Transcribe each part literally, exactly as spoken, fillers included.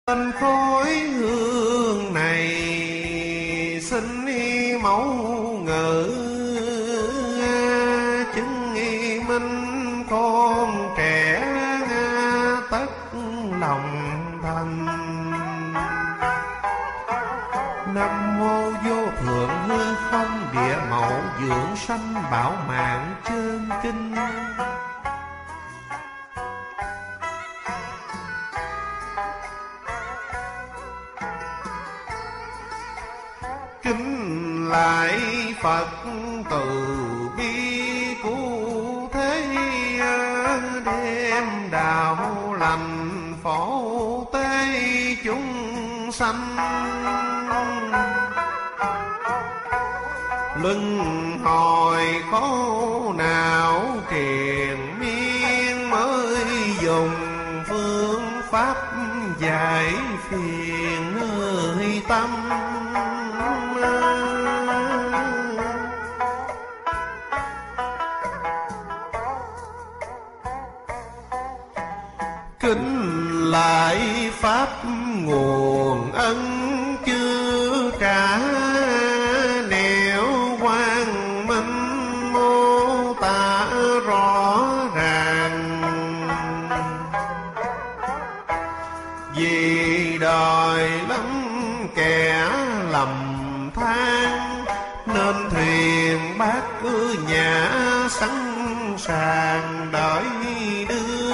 Bên khói hương này xin mẫu ngự, chứng nghi minh con trẻ tất lòng thành. Nam mô vô thượng hư không địa mẫu dưỡng sanh bảo mạng chân kinh. Kính lại Phật từ bi cứu thế, đêm đạo lành phổ tế chúng sanh. Luân hồi khổ não triền miên, mới dùng phương pháp giải phiền nơi tâm. Kính lại pháp nguồn ân chưa trả, nẻo quang minh mô tả rõ ràng. Vì đời lắm kẻ lầm than, nên thuyền bát cứ nhã sẵn sàng đợi đưa.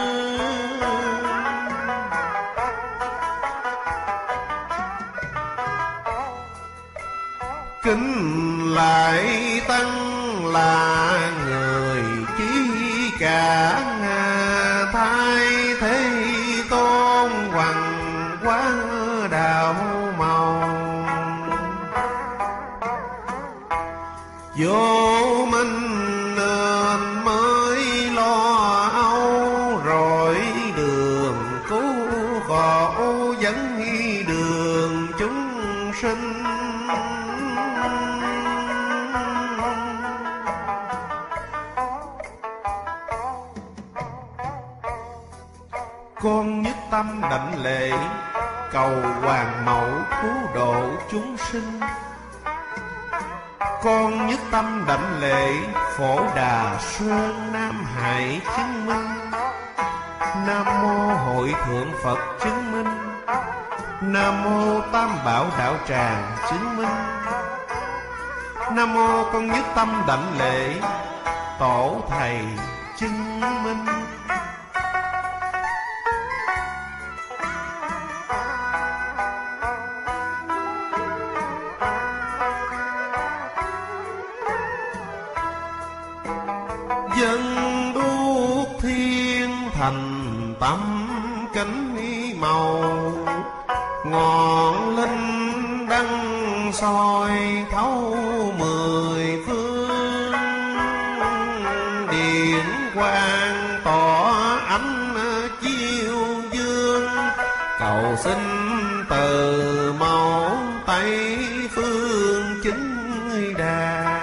Kính lại tăng là người chí cả, thay thế tôn hoàng quá đạo màu. Vô minh nên mới lo âu, rồi đường cứu khổ dẫn đường chúng sinh. Con nhất tâm đảnh lễ, cầu hoàng mẫu cứu độ chúng sinh. Con nhất tâm đảnh lễ, Phổ Đà Sơn Nam Hải chứng minh. Nam mô Hội Thượng Phật chứng minh. Nam mô Tam Bảo Đạo Tràng chứng minh. Nam mô con nhất tâm đảnh lễ, Tổ Thầy chứng minh. Dân đuốc thiên thành tâm kính màu, ngọn linh đăng soi thấu mười phương. Điện quang tỏ ánh chiếu dương, cầu xin từ mẫu Tây phương chính đàn.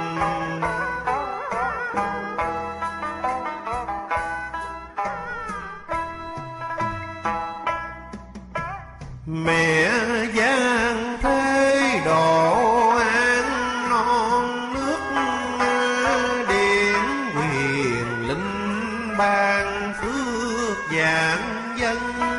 Mẹ giang thế độ an non nước, điển quyền linh ban phước vạn dân.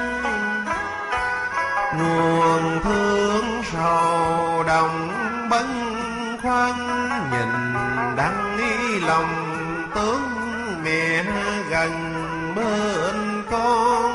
Nguồn thương sầu đồng bấn khoăn, nhìn đắng ý lòng tướng mẹ gần bên con.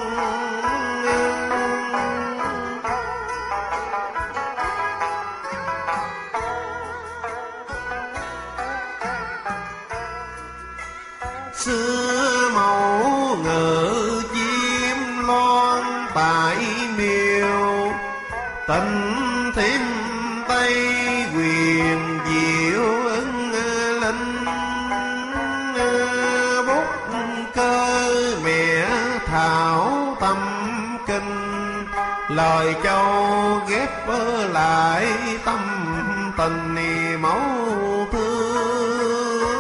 Xưa mẫu ngự chim loan tại miều, tình thiêm Tây quyền diệu ưng linh. Bút cơ mẹ thảo tâm kinh, lời châu ghép lại tâm tình mẫu thương.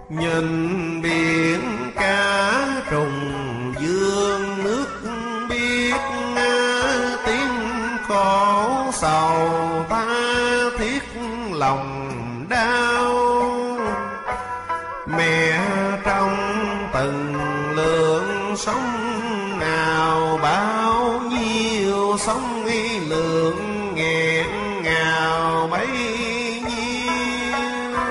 Nhìn biển cá trùng dương, nước biết tiếng khổ sầu ta thiết lòng đau. Mẹ trong từng lượng sống nào, bao nhiêu sống y lượng nghẹn ngào bấy nhiêu.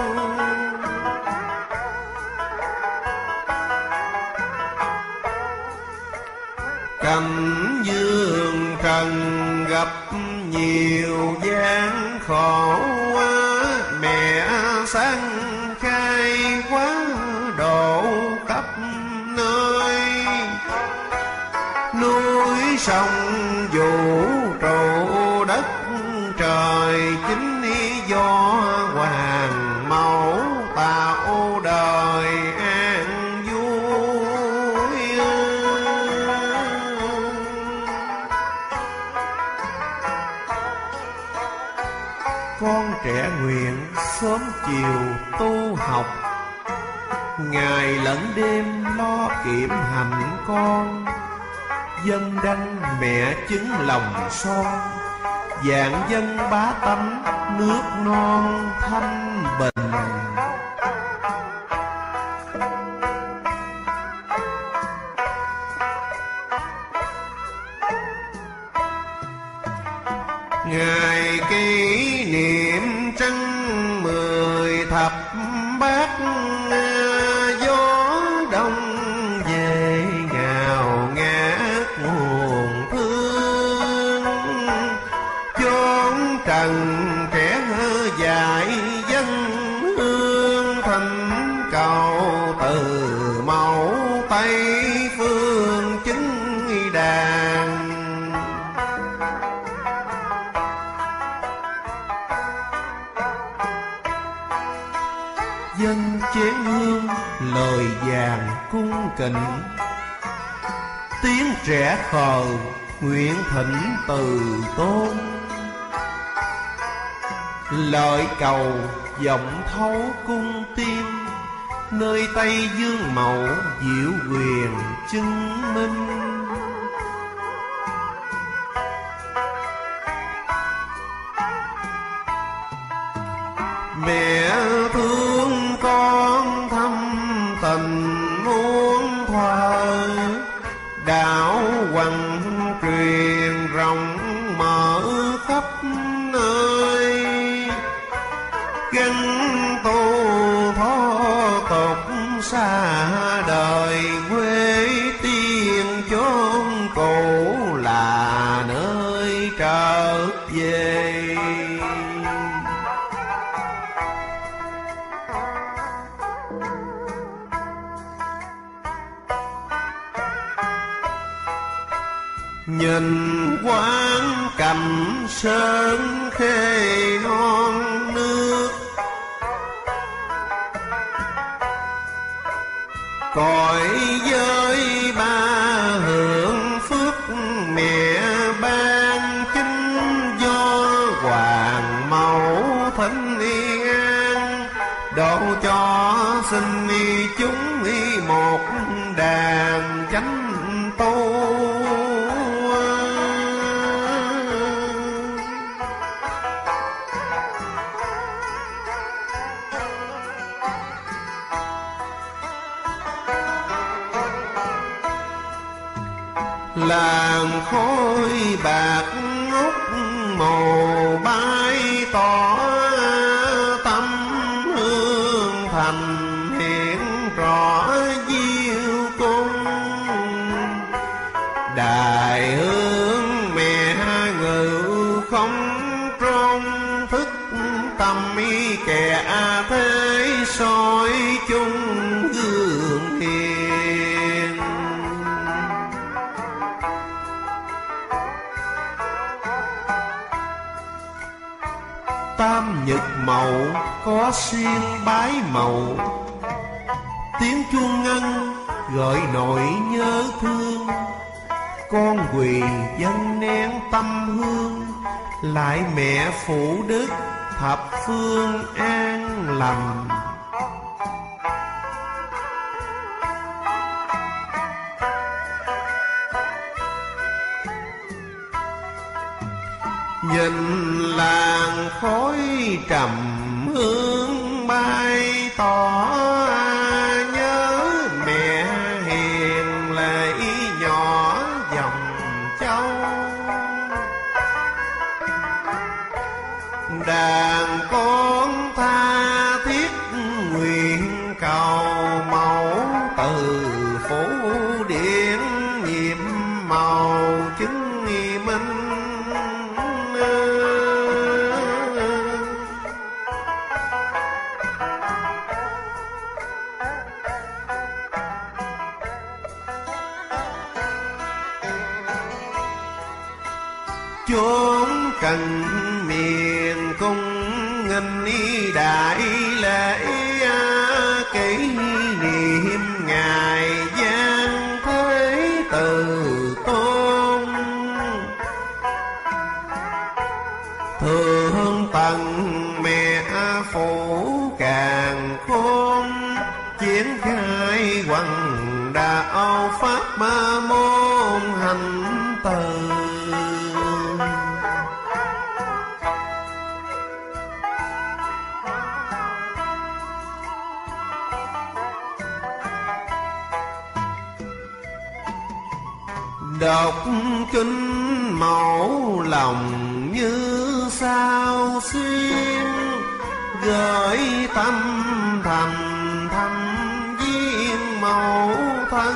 Cảnh dương trần gặp nhiều gian khổ, mẹ sáng khai quá độ khắp nơi. Núi sông vũ trụ đất trời, chính do hoàng mẫu tạo đời an vui. Con trẻ nguyện sớm chiều tu học, ngày lẫn đêm lo kiểm hạnh con. Dân đăng mẹ chứng lòng son, vạn dân bá tánh nước non thanh bình. Ngày kỷ niệm trăng mười thập bát, gió đông về ngào ngát nguồn thương. Chốn trần trẻ dại dân hương, thành cầu từ mẫu Tây phương chứng đàn. Dân chén hương lời vàng cung kính, tiếng trẻ khờ nguyện thỉnh từ tôn. Lời cầu vọng thấu cung tiên, nơi Tây Dương mẫu diệu quyền chứng minh. Mẹ thương con thâm tình muôn thuở, đạo hoằng truyền rộng mở khắp nơi. Gắn tu thó tục xa đời, quê tiên chốn cũ là nơi trở về. Nhìn quán cảnh sơn khê non nước, cõi giới ba hưởng phước mẹ ban chính. Do hoàng mẫu thánh an, độ cho sinh chúng một đàn chánh tu. Làng khói bạc ngút màu bay tỏ, tâm hương thành hiện rõ diêu cung. Đại hương mẹ ngự không trong, thức tâm ý kẻ thế soi chung gương hiền. Tam nhật mậu có xuyên bái mậu, tiếng chuông ngân gợi nỗi nhớ thương. Con quỳ dâng nén tâm hương, lại mẹ phụ đức thập phương an lành. Nhìn làng khói trầm hương bay tỏ, nhớ mẹ hiền lệ nhỏ dòng châu. Đàn con tha thiết nguyện cầu mẫu, từ phủ điện nhiệm màu chứng minh. Chốn cần miền cung nghinh đại lễ, kỷ niệm ngày Giang Thế Từ Tôn. Thương tần mẹ phủ càng khôn, triển khai hoằng đạo pháp môn hành từ. Đọc kinh mẫu lòng như sao xuyên, gửi tâm thành thăm viên mẫu thân.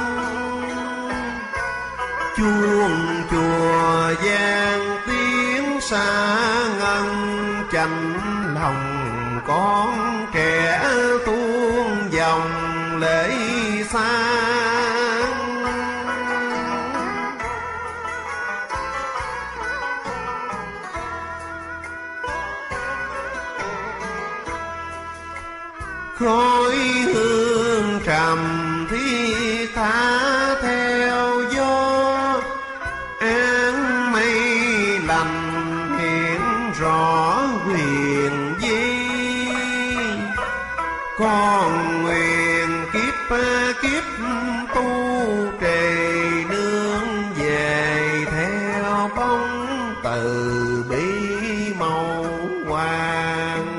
Chuông chùa vang tiếng xa ngân, chạnh lòng con trẻ tuôn dòng lễ xa. Khói hương trầm thi tha theo gió, áng mây lành hiện rõ huyền vi. Con nguyện kiếp kiếp tu trì, nương về theo bóng từ bi màu hoàng.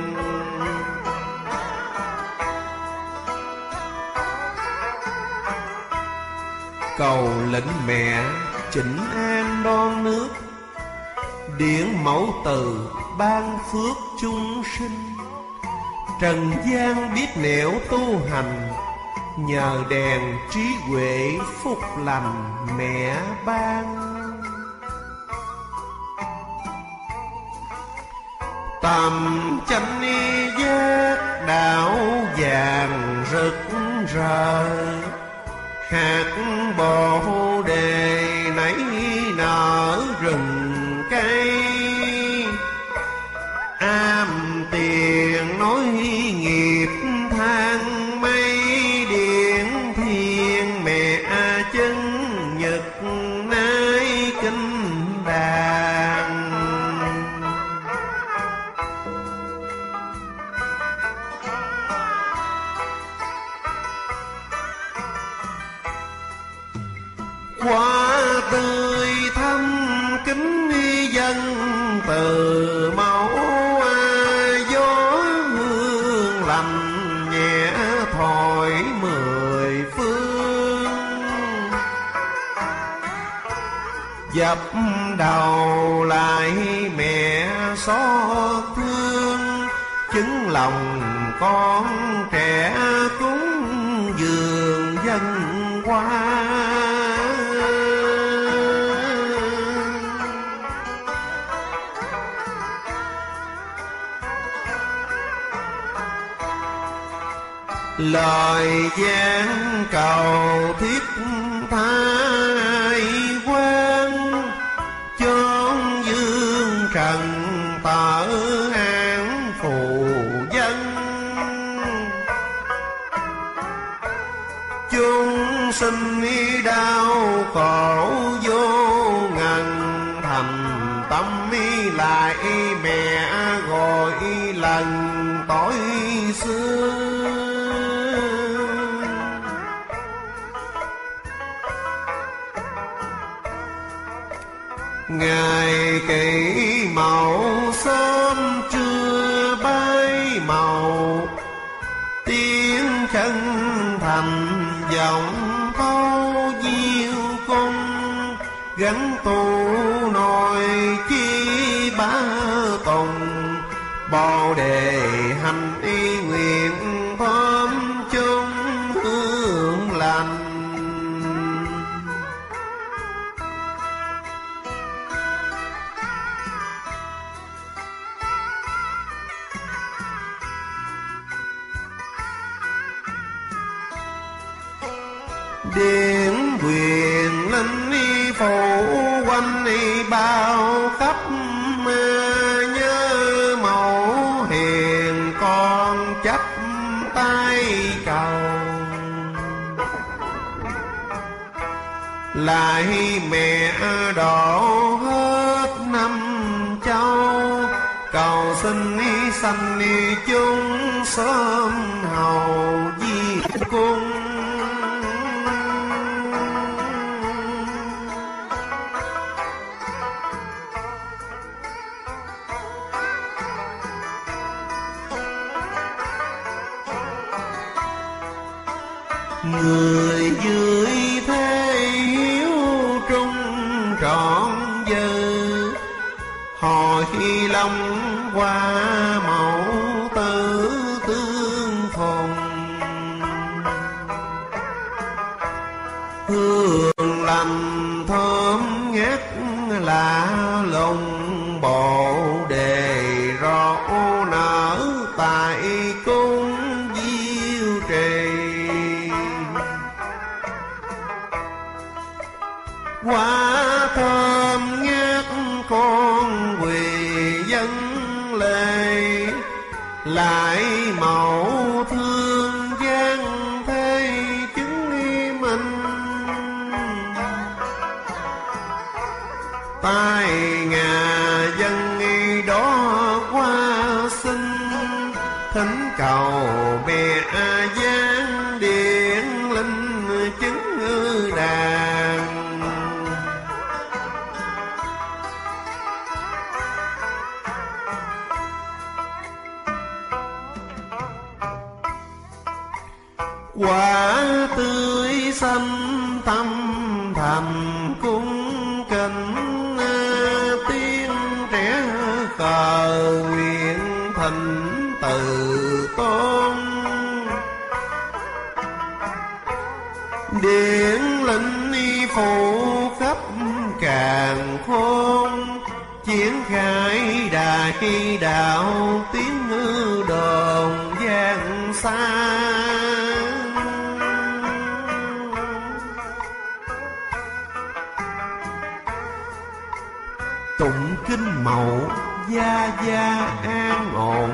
Cầu lệnh mẹ chỉnh an non nước, điển mẫu từ ban phước chúng sinh. Trần gian biết nẻo tu hành, nhờ đèn trí huệ phúc lành mẹ ban. Tầm chánh giác đạo vàng rực rỡ, hạt bồ đề nảy nở rừng cây. Am tiền nói nghiệp than mây, điện thiên mẹ chân nhật nay kinh đàn. Hoa tươi thắm kính dân từ mẫu, gió hương lành nhẹ thổi mười phương. Dập đầu lại mẹ xót thương, chứng lòng con trẻ cúng dường dân hoa. Lời gian cầu thiết thái quan, chốn dương trần tở án phù dân. Chúng sinh đau khổ vô ngần, thành tâm lại mẹ gọi lần tối xưa. ngày kỷ mậu sớm trưa bay màu, tiếng chân thành giọng thâu diêu cung, gắn tu nội chi bá tùng, bồ đề hành y nguyện thơm chung hương lành. Điện quyền linh y phủ quanh y bao khắp, nhớ mẫu hiền con chắp tay cầu. Lại mẹ độ hết năm châu, cầu xin y sanh y chúng sớm hầu di cung. Người dưới thế hiếu trung trọn dơ, hồi long qua mẫu tử tương phùng. Hương lành thơm ngát lạ lùng, bồ đề rõ nở tại cung diêu trì. Quả thơm ngát con quỳ dân lệ, lại mẫu thương gian thế chứng y mình. Tai ngà dân y đó qua sinh, thỉnh cầu mẹ giáng điện linh chứng đàn. Quả tươi xanh tâm thành cung kính, tiếng trẻ khờ nguyện thỉnh từ tôn. Điển linh y phụ khắp càn khôn, triển khai đại đạo tiếng đồn vang xa. Tụng kinh mậu gia gia an ổn,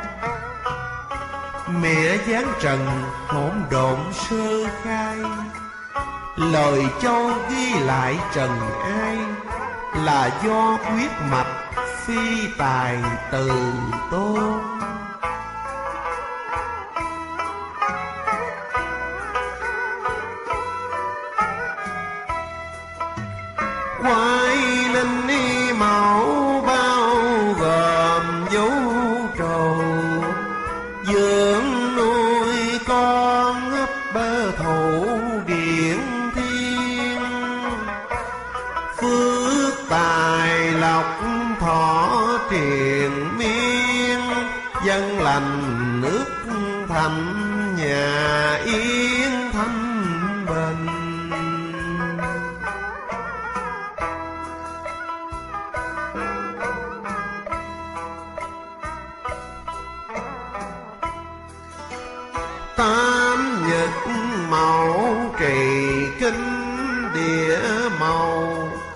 mẹ giáng trần hỗn độn sơ khai. Lời châu ghi lại trần ai, là do huyết mạch phi tài từ tôn. Quái linh y mẫu bao gồm vũ trụ, dưỡng nuôi con ấp bơ thủ điện thiên. Phước tài lộc thọ triền miên, dân lành nước thành nhà yên thanh bình. Tam nhật mẫu trì kinh địa màu,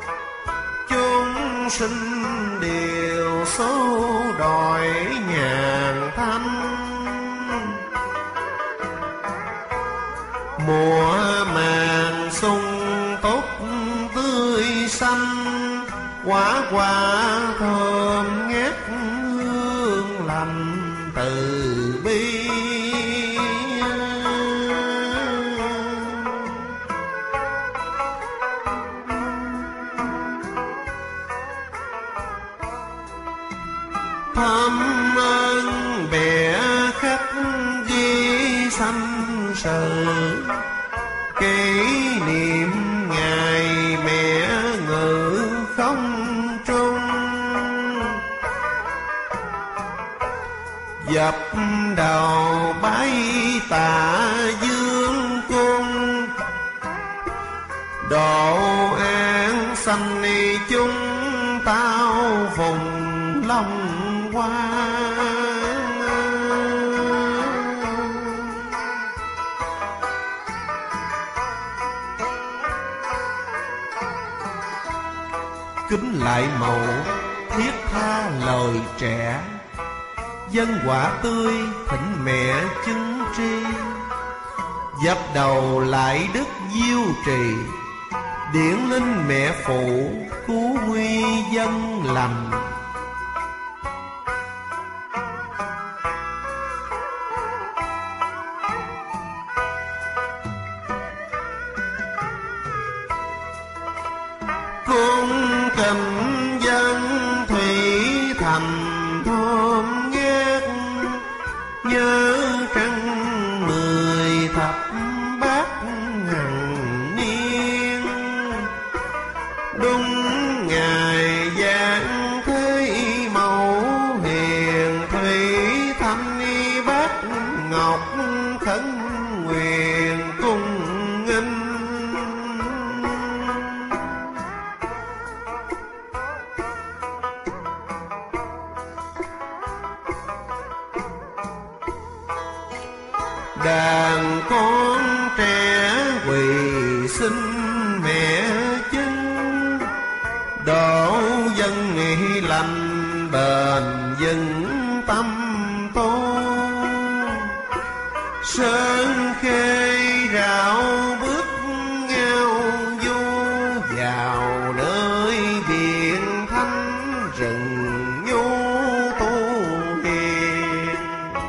chúng sinh đều số đòi nhàn thanh. Mùa màng sung tốt tươi xanh, quả quả thơm ngát hương lành từ bi. sự, kỷ niệm ngày mẹ ngự không trung. Dập đầu bái tạ dương cung, độ an sanh chúng tao vùng long hoa. Kính lại mẫu thiết tha lời trẻ, dân quả tươi thỉnh mẹ chứng tri. Dập đầu lại đức diêu trì, điển linh mẹ phụ cứu nguy dân lành. Cung kính dân thủy thành thơm ngát, nhớ trăng mười thập bát hằng niên. Đúng ngày giáng thế mẫu hiền, thủy thanh bát ngọc khấn nguyện cung nghinh. Đàn con trẻ quỳ xin mẹ chứng, độ dân nghị lành bền vững tâm tôn. Sơn khê rạo bước ngao du, vào nơi biển thanh rừng nhu tu hiền.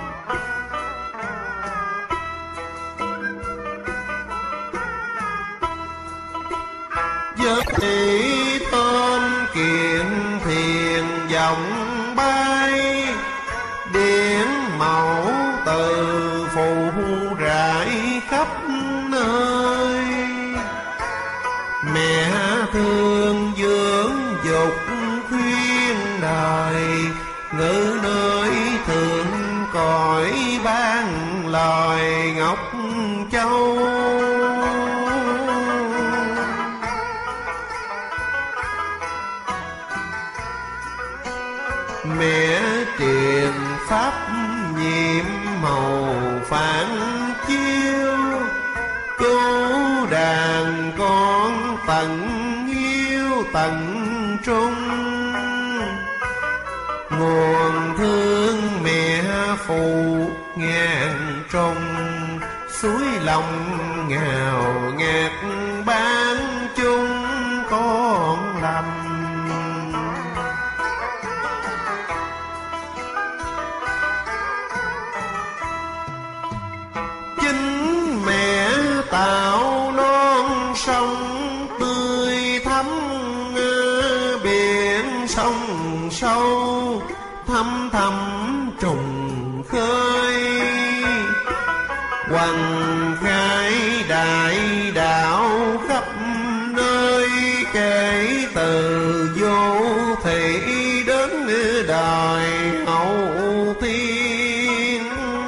Giấc thị tên kiện thiền dòng bay, điển mẫu từ phù rải khắp nơi. Mẹ thương dưỡng dục khuyên đời, ngữ nơi thượng cõi ban lời ngọc châu. Mẹ truyền pháp nhiệm màu phản chiếu, cứu đàn con tận hiếu tận trung. Nguồn thương mẹ phụ ngàn trong, suối lòng ngào ngạt ban chung con lầm. Tạo non sông tươi thắm, biển sông sâu thăm thăm trùng khơi. Hoằng khai đại đạo khắp nơi, kể từ vô thị đến đời hậu thiên.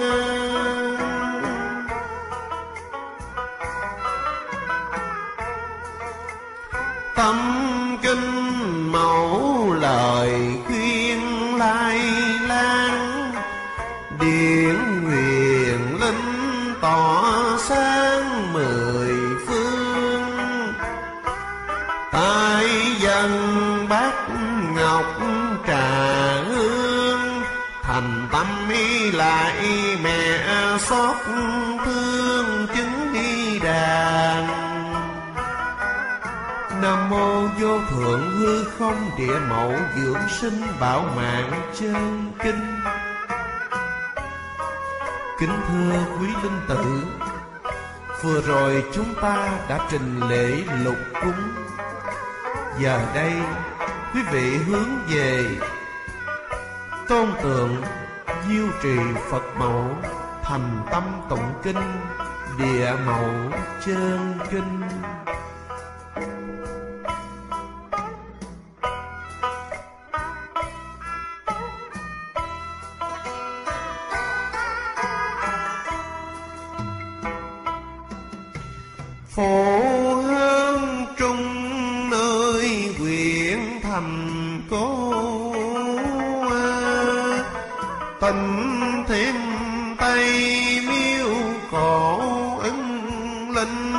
Tâm kinh mẫu lời khuyên lai lan, điển nguyện linh tỏ sáng mười phương. Tai dân bát ngọc trà hương, thành tâm ý lại mẹ xót thương chứng đi đàn. Nam mô vô thượng hư không địa mẫu dưỡng sinh bảo mạng chân kinh. Kính thưa quý linh tử, vừa rồi chúng ta đã trình lễ lục cúng. Giờ đây quý vị hướng về tôn tượng diêu trì Phật mẫu, thành tâm tụng kinh, địa mẫu chân kinh. Phổ hương trung nơi huyện thành cố, tình thêm tây miêu cổ ứng linh.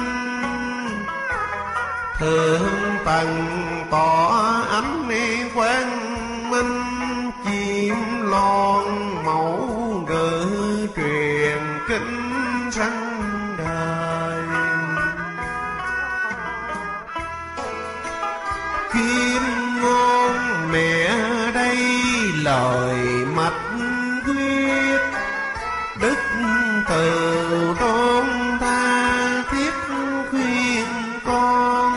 Thượng tầng tỏ ánh quang minh, chim lon mẫu ngữ truyền kinh sanh đời. Kim ngôn mẹ đây lời mạch quyết, đức từ tôn tha thiết khuyên con.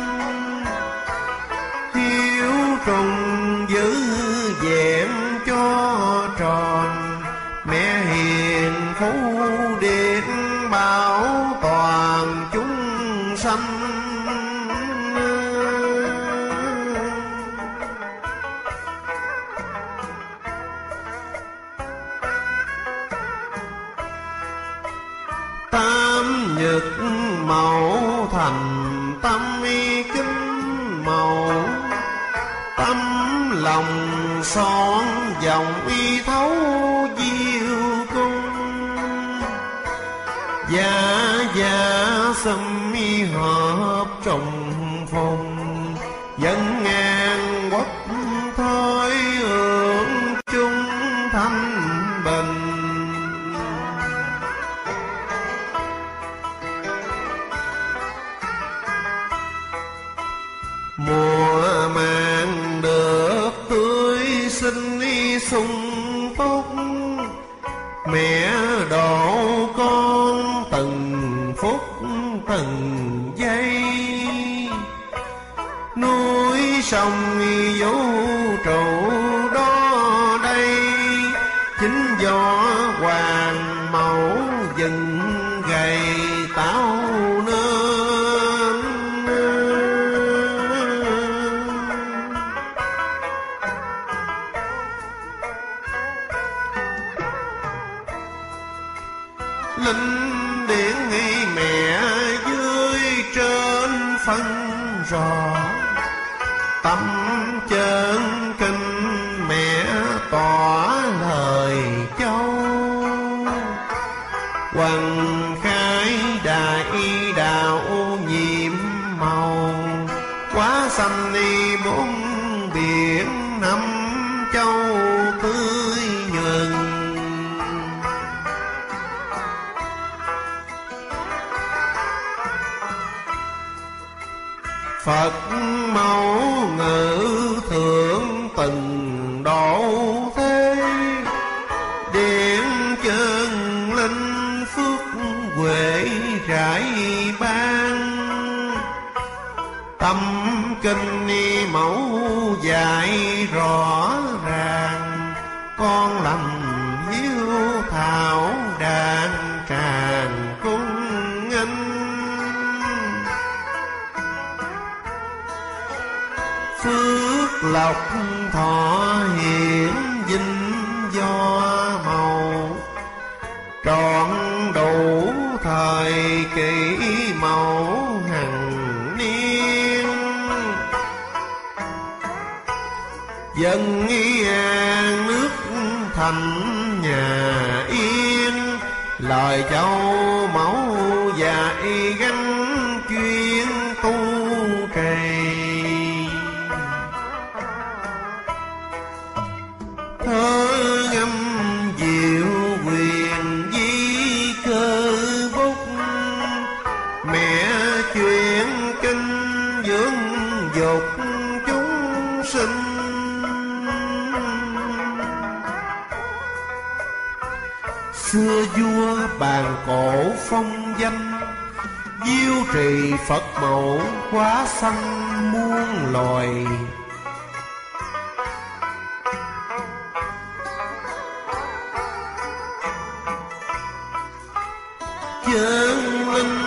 Hiếu trùng giữ vẹn cho tròn, mẹ hiền phú điện bảo toàn chúng sanh. Tam nhật mẫu thành tâm y kính màu, tâm lòng son dòng y thấu diệu cung. Dạ dạ xâm y hợp trùng phùng, dân ngang quốc thôi hưởng chung thanh bình. Mùa màng được tươi xinh y sung túc, mẹ độ con từng phút từng giây. Núi sông vũ trụ đó đây, chính do hoàng mẫu dựng gầy tạo nên. Linh điển nghi mẹ dưới trên phân rõ, tâm chân kinh mẹ tỏ lời châu. Hoàng khai đại đạo nhiệm màu, quá xanh đi bốn biển năm châu tươi nhuần. Phật mẫu ngự thượng từng độ thế, điện chân linh phước huệ rải ban. Tâm kinh ni mẫu dạy rõ ràng, con lành hiếu thảo đàn tràng cung nghênh. Phước lộc thọ hiển vinh do màu, trọn đủ thời kỳ màu hằng niên. Dân y an nước thành nhà yên, lời châu mẫu dạy gắn chuyên tu trì. Thơ ngâm diệu quyền di cơ bút, mẹ chuyện kinh dưỡng dục chúng sinh. Xưa vua bàn cổ phong danh, diêu trì Phật mẫu quá sanh muôn loài. Chân linh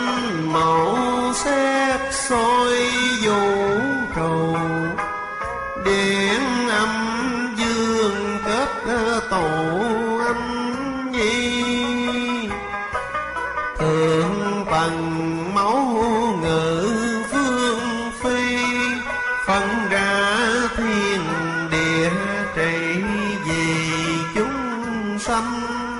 thần máu ngự phương phi, phân ra thiên địa trị vì chúng sanh.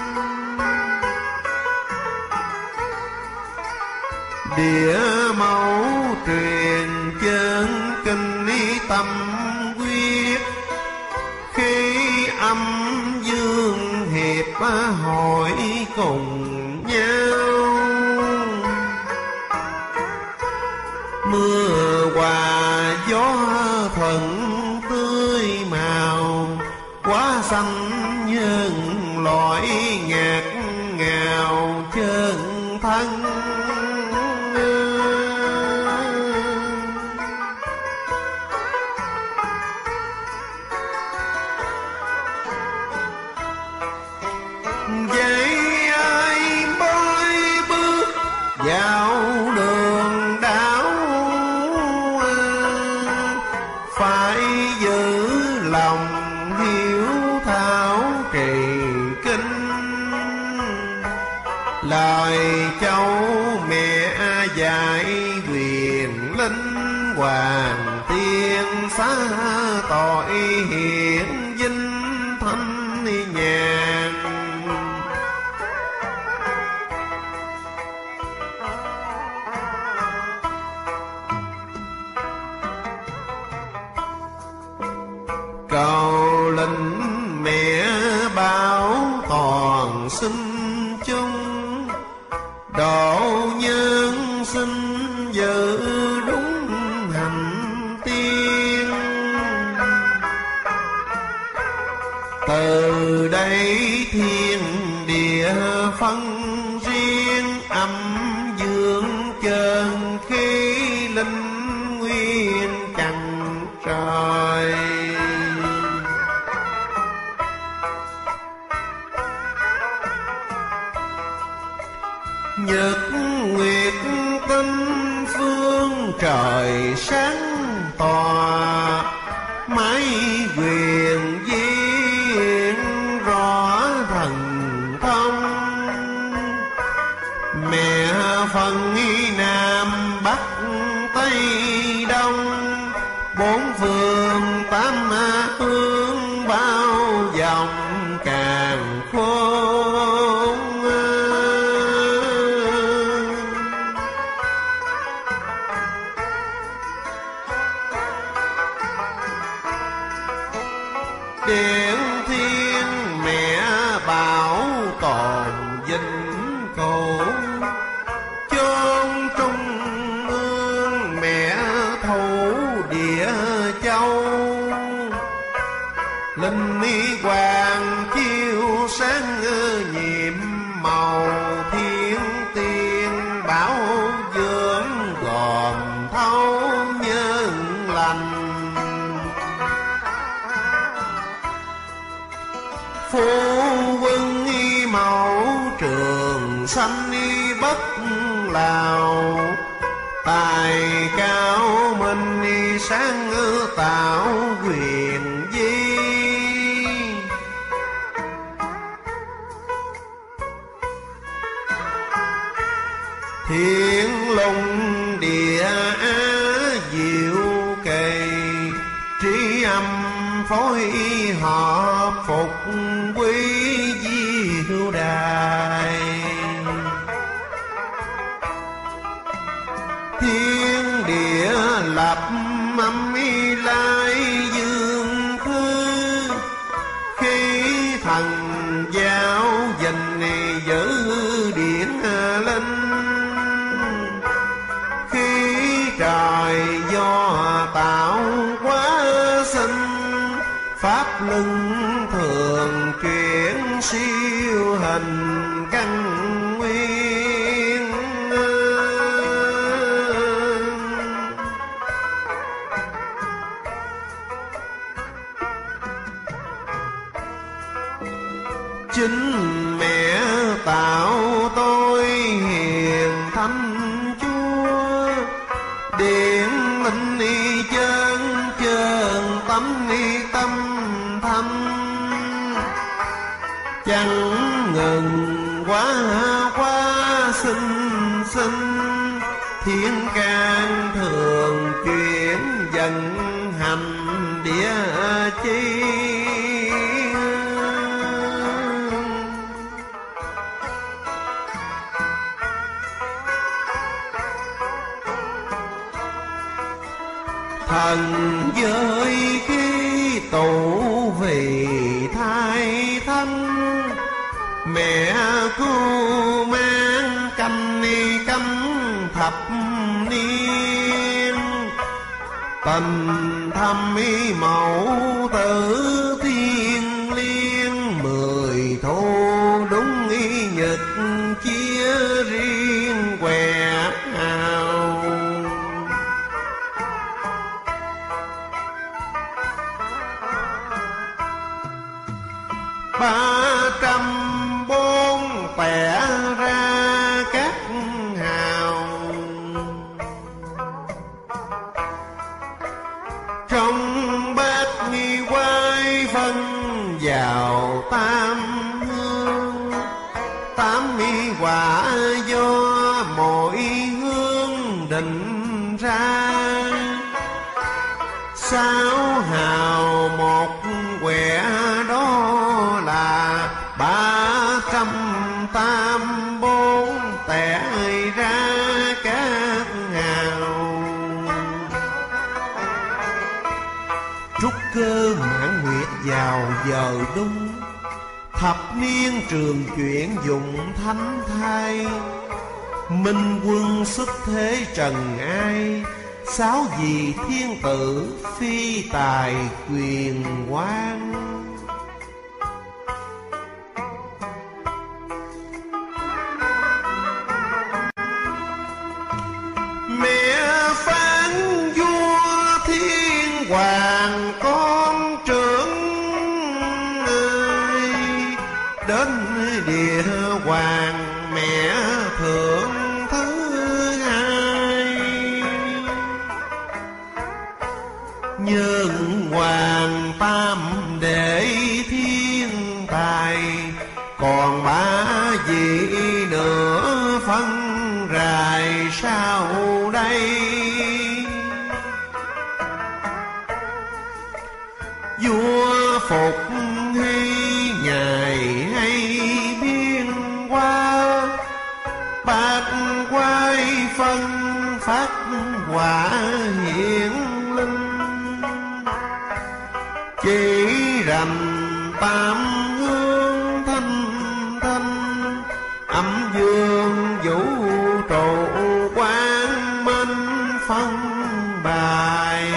Địa mẫu truyền chân kinh ý tâm quyết, khi âm dương hiệp hội cùng nhau. Mưa hòa gió thuận tươi màu, quá xanh nhân loại ngạt ngào chân thân. Vậy ai mới bước vào đường đạo, phải giữ lòng hiếu thảo trì kinh. Lời cháu mẹ dạy quyền linh, hoàng tiên xá tội hiện vinh thanh nhàn. Cầu linh mẹ bảo toàn sinh chung, độ nhân sinh giữ đúng hành tiên. Từ đây thiên địa phân riêng, âm dương chân khí linh nguyên chẳng trời. Nhật nguyệt tinh phương trời sáng tỏa, mái quyền viên rõ thần thông. Mẹ phân nam bắc tây đông, bốn phương tám hướng bao vòng càn khôn. Điện thiên mẹ bảo tồn vĩnh cửu, chốn trung ương mẹ thủ địa châu. Linh y hoàng chiếu sáng nhiệm màu, thiên tiên bảo dưỡng gồm thấu nhân lành. Phu quân y mẫu trường sanh y bất lào, tài cao minh y sáng tạo quyền di. Thiên lùng địa á diệu kỳ, trí âm phối hợp phục quý diệu đài. Thiên địa lập âm y lai dương khư, khi thần giáo dình giữ điển linh. Khi trời do tạo hóa sinh, pháp luân thường chuyển siêu hình căn nguyên. Chính mẹ tạo tôi hiền thánh Chúa, điện minh y chân chân tâm y tâm thanh. Chẳng ngừng quá quá sinh sinh, thiên can thường chuyển dần hành địa chi. Thần giới khi tụ vì thai thân, mẹ cứu mang canh ni cấm thập niên. Tình thâm ý mẫu tử thiên liêng, mười thu đúng ý nhật chia riêng quẹt hào. Ba trăm bốn tẻ ra các hào, trong bát nghi quay phân vào tam hương. Tám mi quả do mỗi hương định ra, sáu hào một quẻ đó là ba trăm tam bốn tẻ ra các hào. Trúc cơ mãn nguyệt vào giờ đung, thập niên trường chuyển dụng thánh thai. Minh quân xuất thế trần ai, sáu vị thiên tử phi tài quyền quan. Mẹ phán vua thiên hoàng con trưởng ơi, đến địa hoàng mẹ thượng thứ hai. Nhân hoàng tam đệ thiên tài, còn ba vị nữa phân rài sau đây. Vua Phục Hy ngày hay biên qua, bát quái phân phát quả hiển linh. Chỉ rành tam hương thanh thanh, âm dương vũ trụ quang minh phân bài.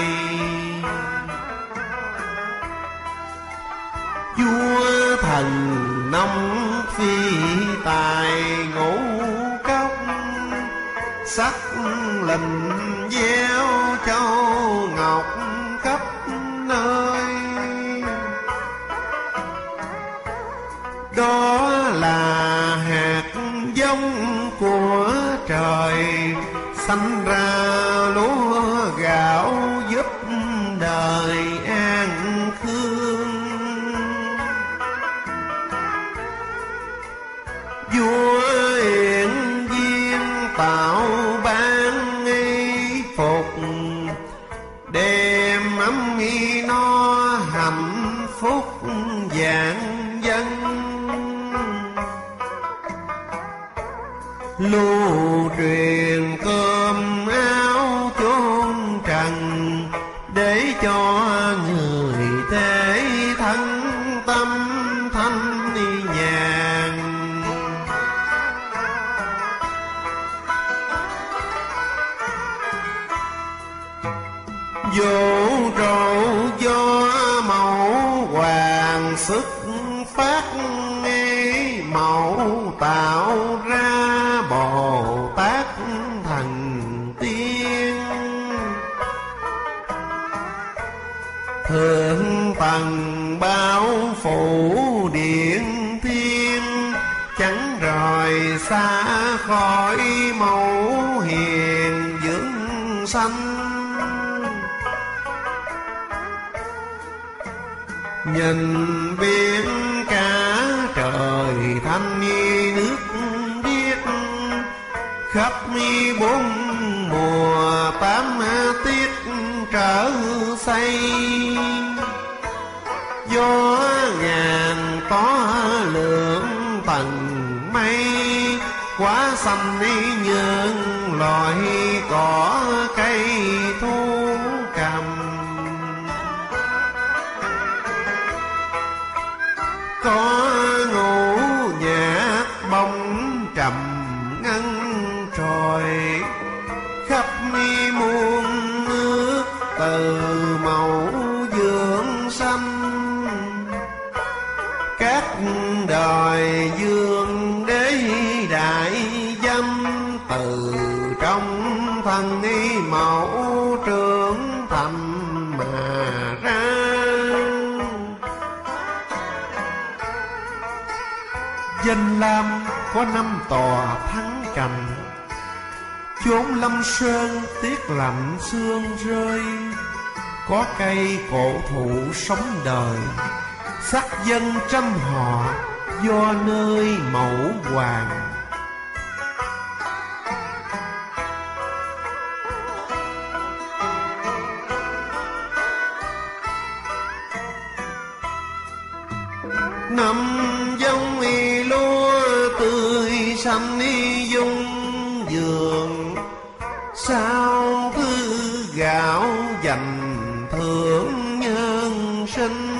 Vua thần nông phi tài ngũ cốc, sắc lình gieo châu ngọc khắp nơi. Đó là hạt giống của trời, sanh ra lúa gạo giúp đời an khương. Vua Yên Viên tạo ban y phục, đem ấm y no hạnh phúc vạn dân. Lưu truyền cơm áo chốn trần, để cho người thế thân tâm thanh nhàn. Vũ trụ do mẫu hoàng xuất phát, nghe mẫu tạo ra Bồ Tát thần tiên. Thượng tầng bao phủ điện thiên, chẳng rời xa khỏi mẫu hiền dưỡng sanh. Nhìn biển cả trời thanh như nước biếc, khắp mi bốn tám tiết trở xây, gió ngàn có lượng tầng mây, quá xanh những loài cỏ cây thú cầm. Có ngũ nhạc bóng trầm ngân trồi, khắp mi muôn nước từ màu dương xanh. Các đời dương đế đại dâm, từ trong thân y mẫu trưởng thành mà ra. Danh lam có năm tòa thắng cành, chốn lâm sơn tiết lạnh sương rơi. Có cây cổ thụ sống đời, sắc dân trăm họ do nơi mẫu hoàng. Năm giống y lúa tươi xanh y dung vườn, sao thứ gạo dành thưởng nhân sinh.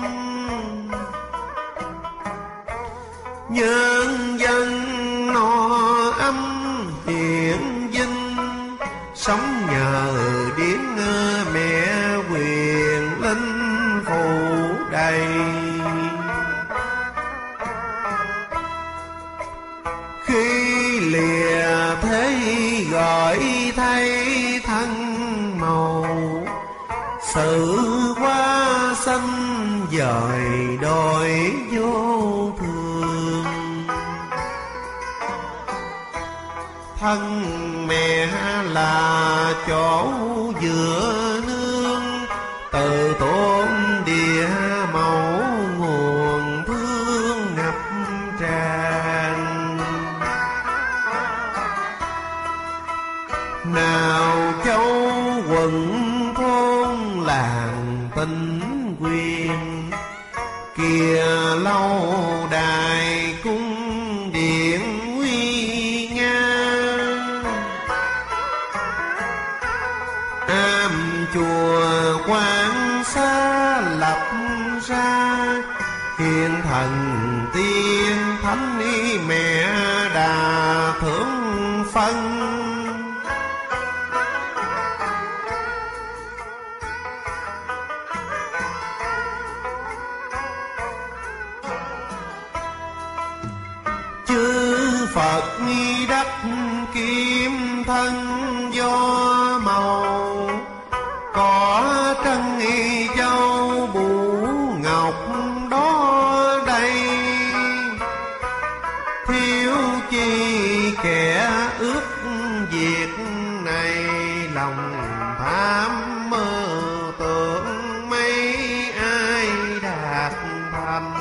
Nhân dân no ấm hiển vinh, sống nhờ điển mẹ quyền linh phù đầy. Khi lìa thế gọi thay thân màu, sự hoa xanh dời đôi vô thường. Thân mẹ là chỗ dựa nương, từ tôn địa mẫu nguồn thương ngập tràn. Nào châu quận thôn làng tinh quyền, kìa lâu đài cung điện nguy nga. Am chùa quan xá lập ra, hiền thần tiên thánh y mẹ đà thượng phân. Chư Phật nghi đắc kim thân do màu, có trân y châu bủ ngọc đó đây. Thiếu chi kẻ ước việc này, lòng tham mơ tưởng mấy ai đạt thành.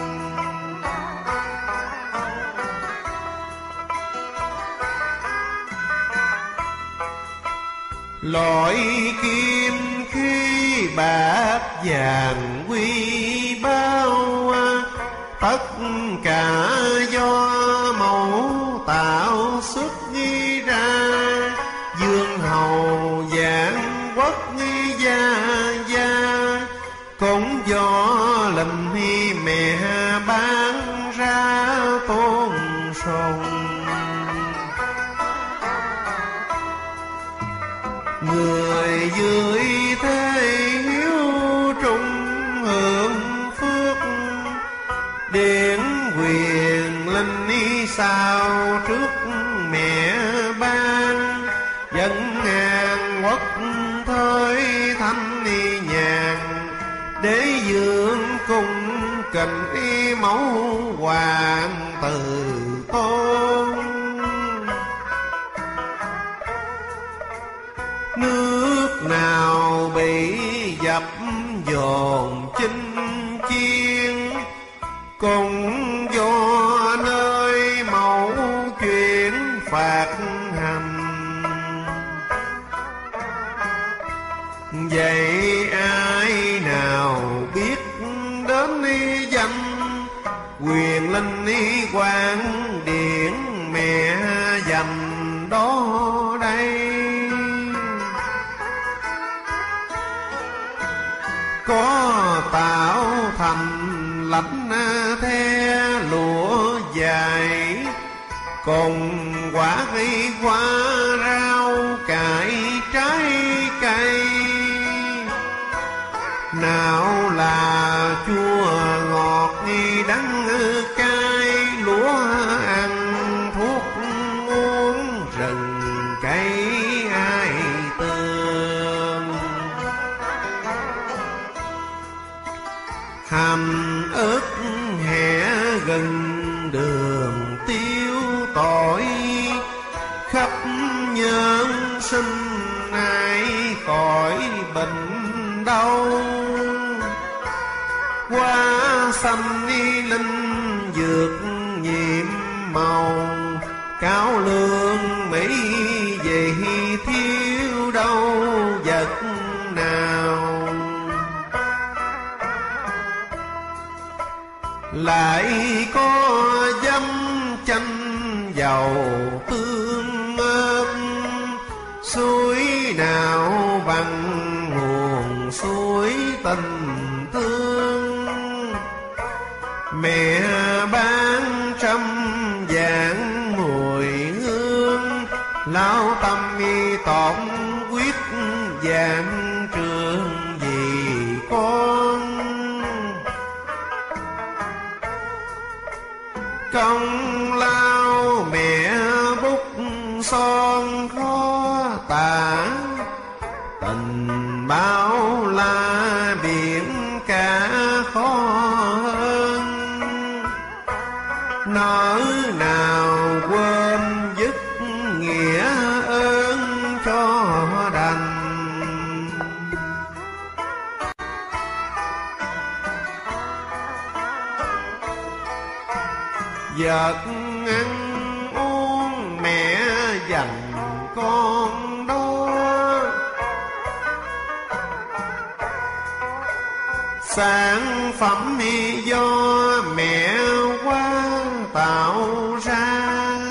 Loại kim khí bạc vàng quy bao, tất cả do mẫu tạo xuất nghi ra. Dương hầu giảng quốc nghi gia gia, cũng do lệnh hi mẹ ban ra tôn sùng. Người dưới thế hiếu trung hưởng phước, điển quyền linh y sao trước mẹ ban. Dân ngàn quốc thới thanh y nhàn, để dưỡng cung kính y mẫu hoàng từ tôn. Nước nào bị dập dồn chinh chiến, cũng do nơi mẫu chuyển phạt hành. vậy ai nào biết đến đi danh quyền linh đi quang điển mẹ dành đó đây. Có tạo thành lãnh the lụa dài, cùng quả cây hoa rau cải trái cây. Nào là chua ngọt nghi đắng cay, lúa ăn thuốc uống rừng cây ai tương. Hành ớt hẹ gừng đường tiêu tỏi, khắp nhân sinh ai khỏi bệnh đau. Hoa xanh y linh dược nhiệm màu, cao lương mỹ vậy thiếu đâu vật nào. Lại có dâm chanh dầu tương ớt, suối nào bằng nguồn suối tình thương. Mẹ bán trăm vạn mùi hương, lao tâm y tổn quyết vạn trường vì con. Công lao mẹ bút son khó tả, tình bao la biển cả khó hơn. Nỡ nào quên dứt nghĩa ơn cho đành. Vật ăn uống mẹ dành con đó, sản phẩm do mẹ qua tạo ra.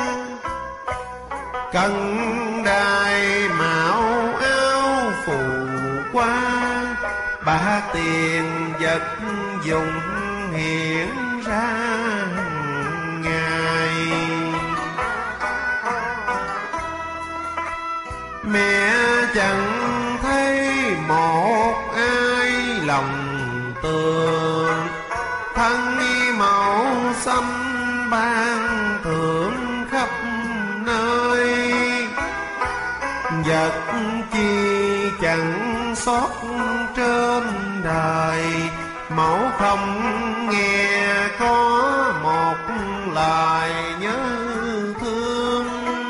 Cân đài mạo áo phù qua, bạc tiền vật dụng hiện ra ngày. Mẹ chẳng thấy một ai lòng tường, thân y màu xanh ban thưởng khắp nơi. Vật chi chẳng sót trên đời, mẫu không nghe có một lời nhớ thương.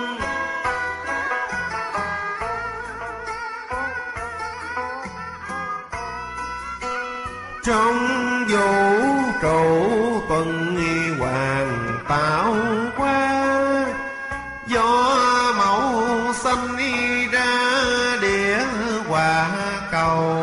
Trong vũ trụ tuần hoàng tạo qua, do mẫu xanh y ra địa hòa cầu.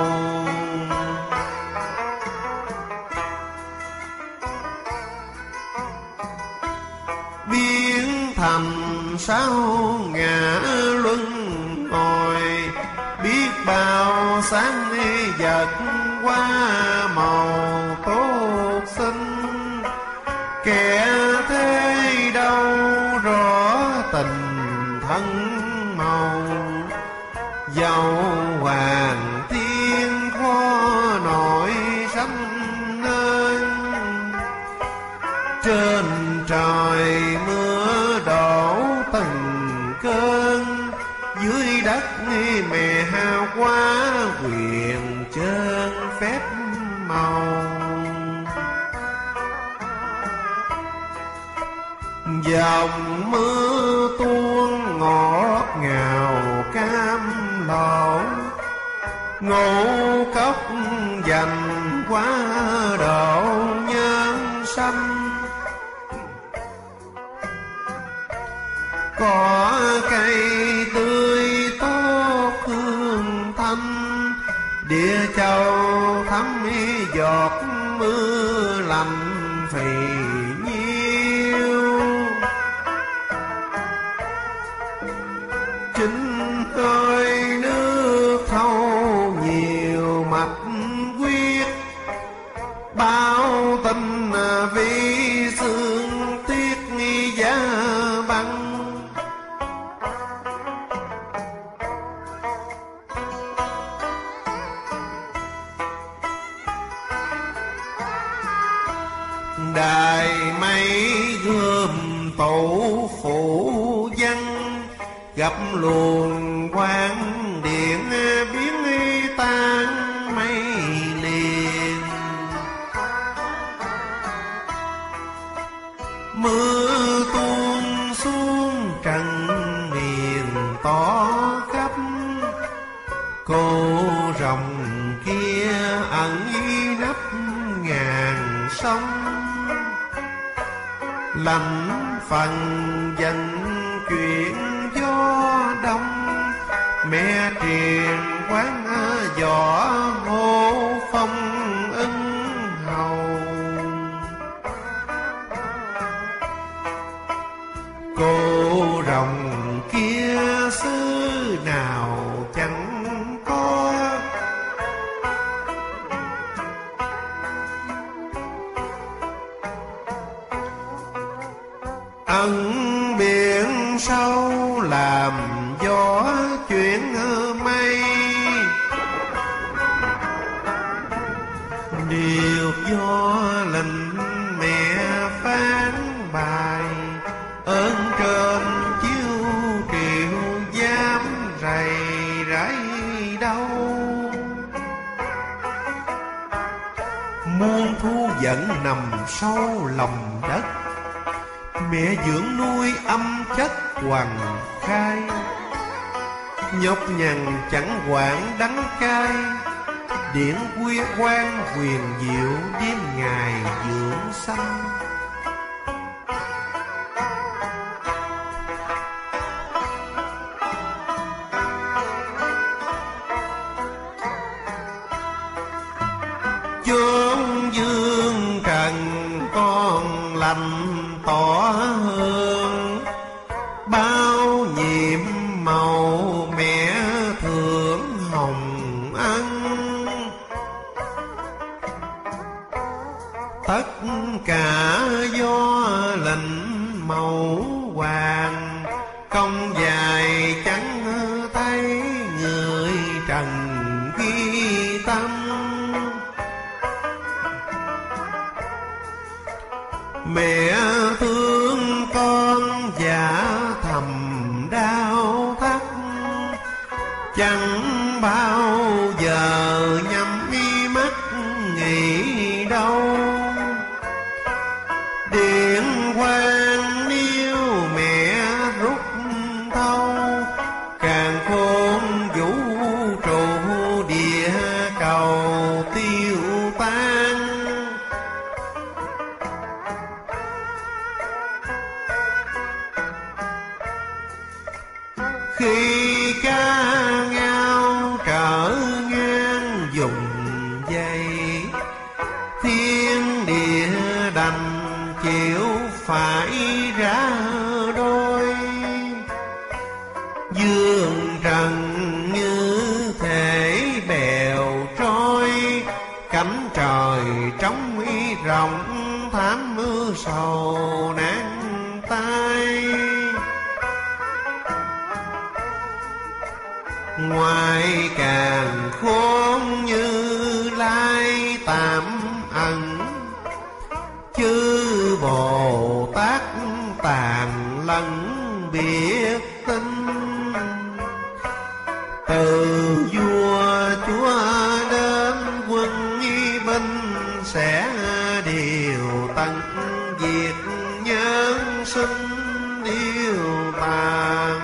Biến thành sáu ngã luân hồi, biết bao sáng vật qua màu tốt xinh. Kẻ thế đâu rõ tình thân màu, dầu hoàng thiên khó nổi sánh nên. Trên trời mưa đổ từng cơn, dưới đất mẹ hao quá quyền trơn phép màu. Dòng mưa tuôn ngọt ngào cam lộ, ngũ cốc dành quá độ nhân sanh. Cỏ cây tươi tốt hương thanh, phì nhiêu. Chính hơi nước thâu nhiều mạch quyết, bao tình vì xương tiết giá băng. Đài mây gươm tổ phủ văn, gặp luồng quang điện biến tan mây liền. Mưa tuôn xuống trần miền tỏ khắp, cô rồng kia ẩn nấp ngàn sông. Lạnh phần dần chuyện gió đông, mẹ truyền quán võ hô phong ưng hầu. Cô rồng kia xứ nào chẳng có, ẩn biển sâu làm gió chuyển mây. Điều gió lệnh mẹ phán bài, ơn trên chiếu triệu dám rầy rẫy đâu. Muôn thu giận nằm sâu lòng đất, mẹ dưỡng nuôi âm chất hoàng khai. Nhọc nhằn chẳng quản đắng cay, điển quy quan huyền diệu đêm ngày dưỡng sanh. Chốn dương trần con lành tỏ hương, bao nhiệm màu mẹ thưởng hồng ân. Tất cả do lệnh màu hoàng, công dài chẳng thấy người trần ghi tâm. Mẹ thương con dạ thầm đau thắt, chẳng bao giờ nhắm mi mắt nghĩ đâu. Điện quang nếu mẹ rút thâu, càng khôn vũ trụ địa cầu tiêu tan. Khi ca ngao trở ngang dùng dây, thiên địa đành chịu phải ra đôi. Dương trần như thể bèo trôi, cánh trời trống ý rộng thám mưa sầu nan tai. Ngoài càng khôn như lai tạm ẩn, chư Bồ Tát tàn lẫn biết tin. Từ vua chúa đến quân nghi binh, sẽ điều tận diệt nhân sinh yêu tàn.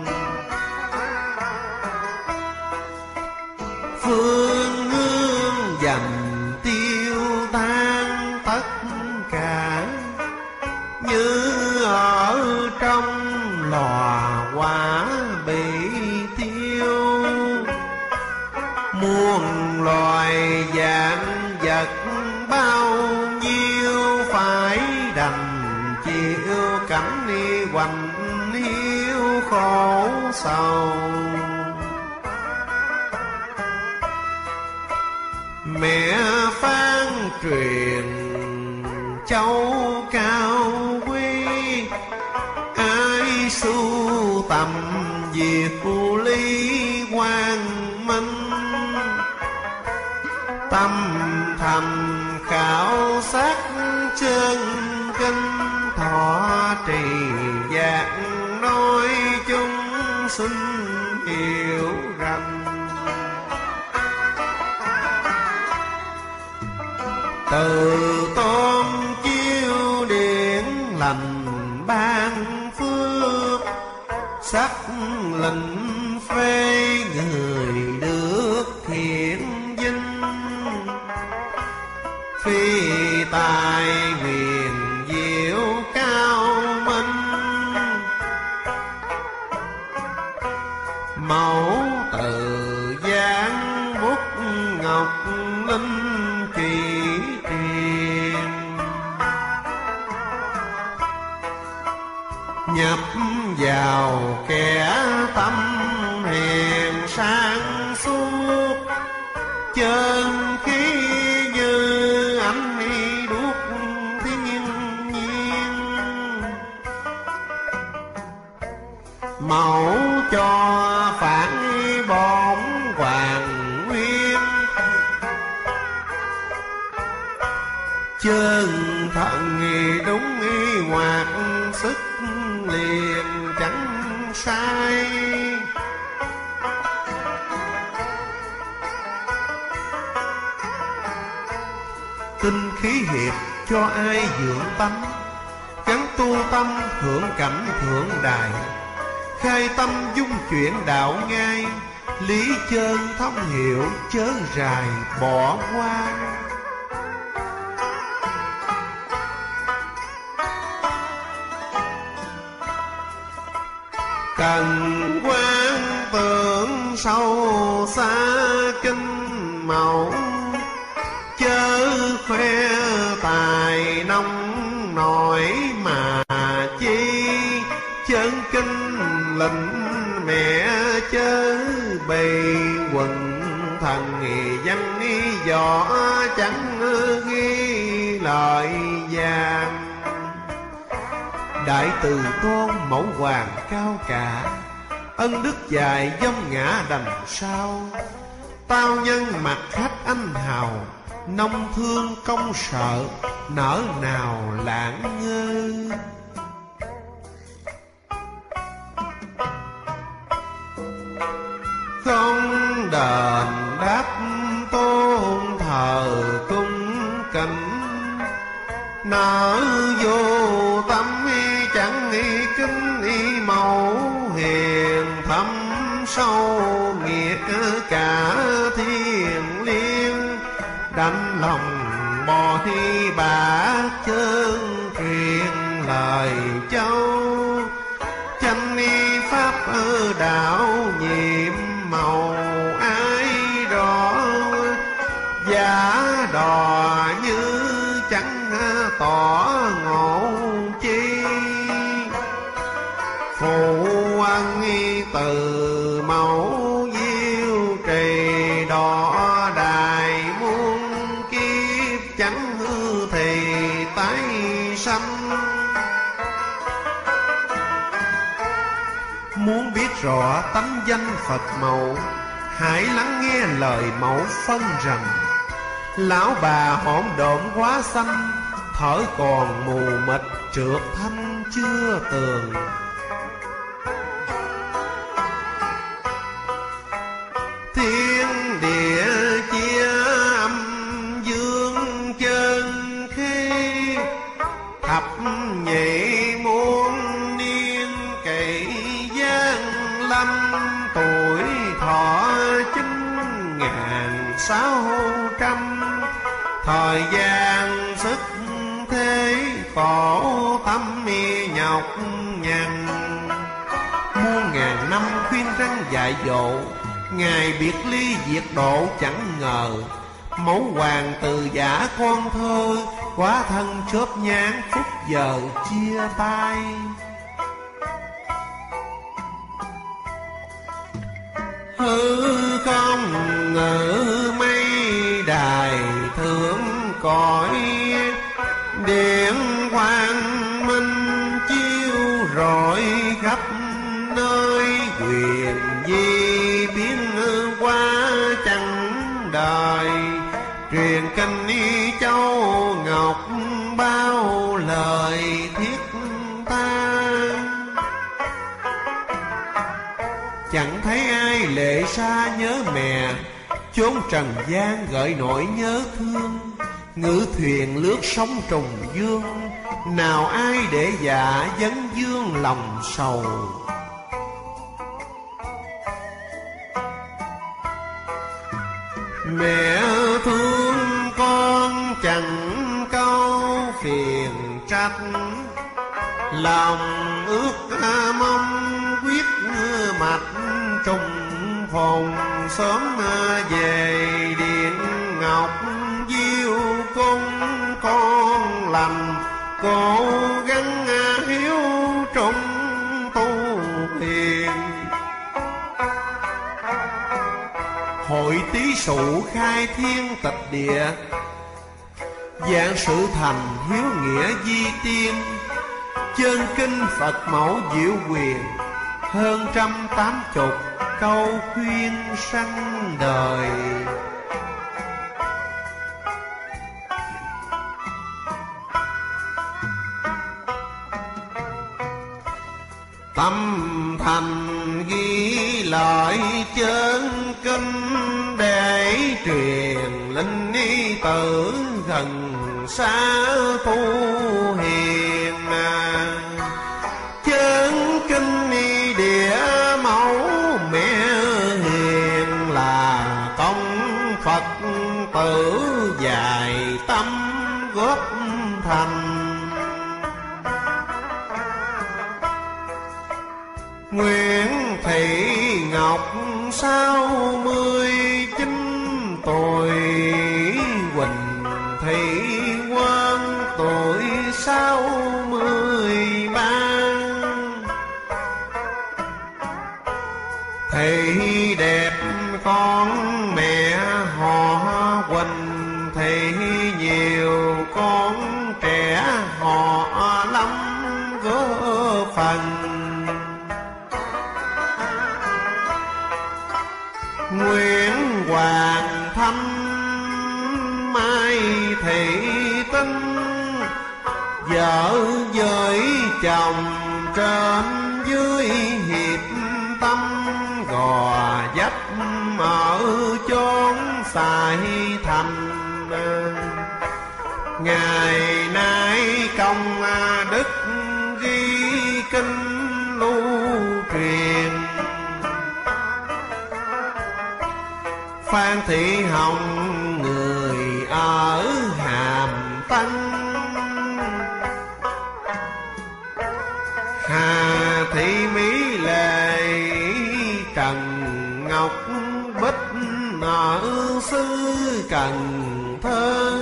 Phương hương dành tiêu tan tất cả, như ở trong lò quả bị thiêu. Muôn loài dạng vật bao nhiêu phải khổ sầu. Mẹ phán truyền châu cao quý, ai sưu tầm việc lý quang minh. Tâm thầm khảo sát chân kinh, thọ trì giác nói chúng sinh hiểu rằng. Từ tôn chiếu điển lành ban phước, sắc lệnh phê người được hiển vinh. Phi tài huyền diệu cao minh, mẫu từ giáng bút ngọc linh trì truyền. Nhập vào kẻ tâm hèn sang suốt, chân khí như ánh đuốc thiên nhiên. Mẫu cho phản bổn hoàng nguyên, chân thần đúng hoạt sức liền chẳng sai. Tinh khí hiệp cho ai dưỡng tánh, gắn tu tâm hưởng cảnh thượng đài. Khai tâm dung chuyển đạo ngay, lý chân thông hiểu chớ rài bỏ qua. Cần quan tưởng sâu xa kinh mẫu, chớ khoe tài nông nổi mà chi. Chân kinh lệnh mẹ chớ bày quần, thần văn võ chẳng ghi lời vàng. Đại từ tôn mẫu hoàng cao cả, ân đức dài dông ngã đành sao. Tao nhân mặt khách anh hào, nông thương công sợ nỡ nào lãng ngơ. Không đền đáp tôn thờ cung kính, nở vô tâm chẳng kính mẫu hiền thâm sâu nghĩa cả thiên liêng. Đánh lòng bò thi bả chân truyền lời châu, chánh ni pháp ở đạo nhiệm màu ai rõ. Giả đò như chẳng tỏ ngộ chi, phụ ân từ mẫu diêu trì đỏ đài. Muôn kiếp chẳng hư thì tái sanh, muốn biết rõ tánh danh Phật mẫu, hãy lắng nghe lời mẫu phân rằng. Lão bà hỗn độn quá xanh, thở còn mù mịt trượt thanh chưa tường. Thiên địa chia âm dương chân khí, thập nhị muôn niên cậy giang lâm. Tuổi thọ chín ngàn sáu trăm, thời gian sức thế khổ tâm mi nhọc nhằn. Muôn ngàn năm khuyên răng dạy dỗ, ngày biệt ly diệt độ chẳng ngờ. Mẫu hoàng từ giả con thơ, quá thân chớp nhán phút giờ chia tay. hư không ngự mây đài thượng cõi, điện quang minh chiếu rọi khắp nơi, quyền di biến qua chẳng đời, truyền kinh y châu ngọc bao lời thiết tha. Chẳng thấy ai lệ xa nhớ mẹ, chốn trần gian gợi nỗi nhớ thương, ngự thuyền lướt sóng trùng dương, nào ai để dạ vấn vương lòng sầu. Mẹ thương con chẳng câu phiền trách, lòng ước mong quyết mạch trùng phùng, sớm về điện ngọc diêu cung. Con lành cố gắng hiếu trung tu hiền, hội tý sụ khai thiên tịch địa, dạng sự thành hiếu nghĩa di tiên, chân kinh Phật mẫu diệu quyền, hơn trăm tám chục câu khuyên sanh đời. Tâm thành ghi lại chân kinh, để truyền linh ni tử gần xa tu hiền. Chân kinh ni địa mẫu mẹ hiền, là công Phật tử dài tâm góp thành. Nguyễn Thị Ngọc sáu mươi chín tuổi, Quỳnh Thị Quang tuổi sáu mươi ba. Thị đẹp con mẹ họ Quỳnh, Thị nhiều con trẻ họ lắm góp phần. Nguyễn Hoàng Thanh Mai Thị Tinh, vợ với chồng trên dưới hiệp tâm, gò vấp ở chốn xài thành. Ngày nay công đức ghi kinh lưu truyền, Phan Thị Hồng người ở Hàm Tân, Hà Thị Mỹ Lệ Trần Ngọc Bích ở xứ Cần Thơ.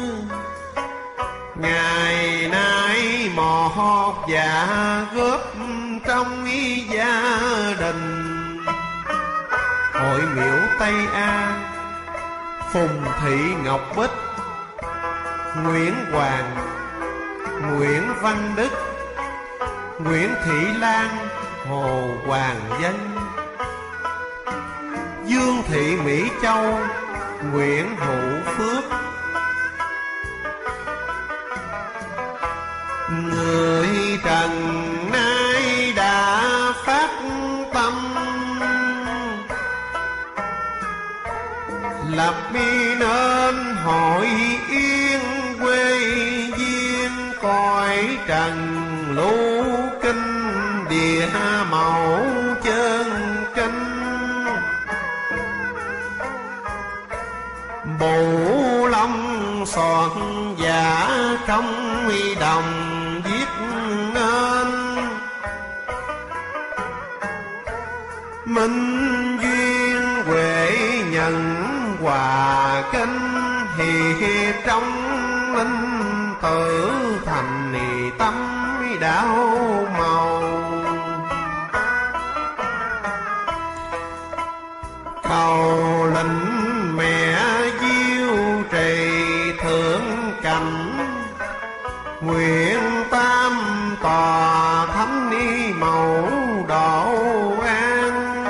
Ngày nay một dạ góp trong gia đình, hội miễu Tây An, Phùng Thị Ngọc Bích, Nguyễn Hoàng, Nguyễn Văn Đức, Nguyễn Thị Lan, Hồ Hoàng Danh, Dương Thị Mỹ Châu, Nguyễn Hữu Phước. Người trần nay đã phát tâm, lập nên hội yên quê duyên, cõi trần lưu kinh địa mẫu chân kinh. Bổ long soạn giả công đồng viết nên, minh duyên huệ nhận hòa kinh, hiệp trong linh tử thành tâm đạo màu. cầu lĩnh mẹ diêu trì thượng cảnh, nguyện tam tòa thánh ni mẫu độ an.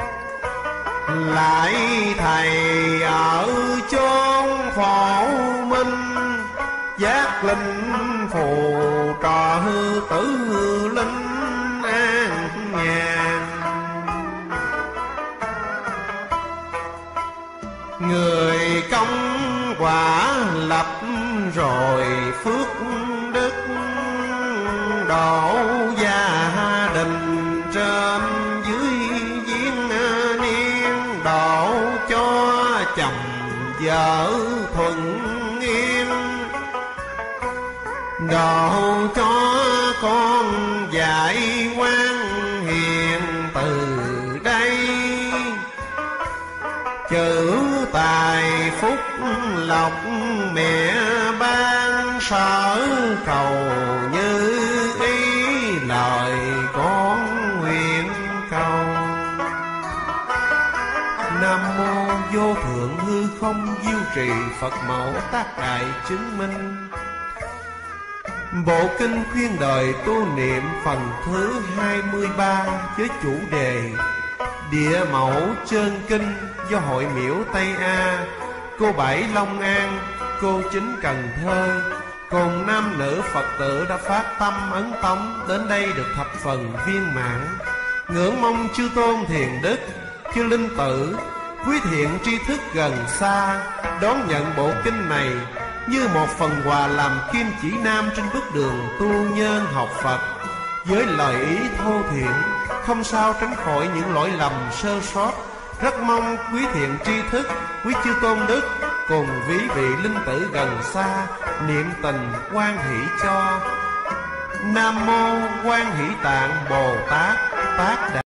Lại thầy ở chốn phổ minh, giác linh phù trò hư tử linh an nhàn. Người công quả lập rồi phước đức, độ gia đình trên dưới giếng niên, độ cho chồng vợ thuận yên, độ cho con dạy ngoan hiền từ đây. Chữ tài phúc lộc mẹ ban, sở cầu như ý lời con nguyện cầu. Nam mô vô thượng hư không diêu trì Phật mẫu tác đại chứng minh. Bộ kinh khuyên đời tu niệm phần thứ hai mươi ba với chủ đề Địa mẫu chân kinh, do Hội Miễu Tây A, cô Bảy Long An, cô Chính Cần Thơ cùng nam nữ Phật tử đã phát tâm ấn tống đến đây được thập phần viên mãn. Ngưỡng mong chư tôn thiền đức, chư linh tử, quý thiện tri thức gần xa đón nhận bộ kinh này như một phần quà làm kim chỉ nam trên bước đường tu nhân học Phật. Với lời ý thô thiện, không sao tránh khỏi những lỗi lầm sơ sót. Rất mong quý thiện tri thức, quý chư tôn đức cùng quý vị linh tử gần xa niệm tình hoan hỷ cho. Nam mô Quan Hỷ Tạng Bồ Tát Tác Đà.